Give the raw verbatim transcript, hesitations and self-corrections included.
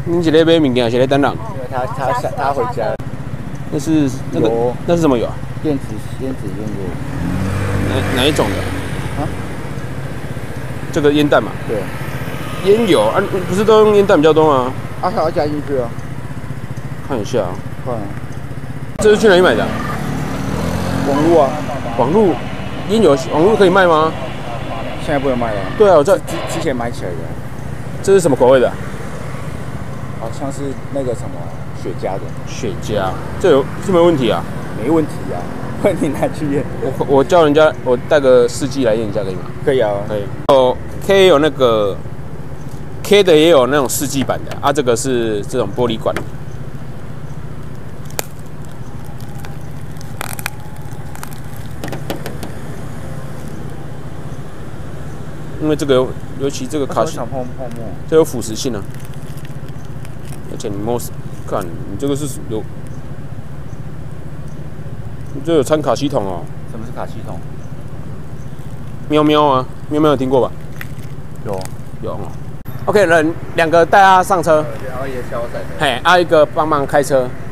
你是在买物件，是在等人？ 因为他他他他回家。 那是那个那是什么油啊？ 电子电子烟油。 哪哪一种的？ 啊？这个烟弹嘛。 对。 烟油啊，不是都用烟弹比较多吗？ 啊，还要加进去啊。 看一下啊。 看。 这是去哪里买的？ 网络啊。 网络烟油网络可以卖吗？ 现在不能卖了。 对啊，我在之之前买起来的。 这是什么口味的？ 好像是那个什么雪茄的。 雪茄，这有这没问题啊？ 没问题啊，问题拿去验。 我我叫人家我带个试剂来验一下可以吗？ 可以啊， 可以。有 K 有那个 K 的也有那种试剂版的啊，这个是这种玻璃管的。因为这个尤其这个卡西，这有腐蚀性啊，而且你摸看，你这个是有，你这有掺卡西桶哦。 什么是卡西桶？ 喵喵啊，喵喵有听过吧？ 有有。OK， 人两个带他上车， 然后也小载。 嘿，啊一个帮忙开车。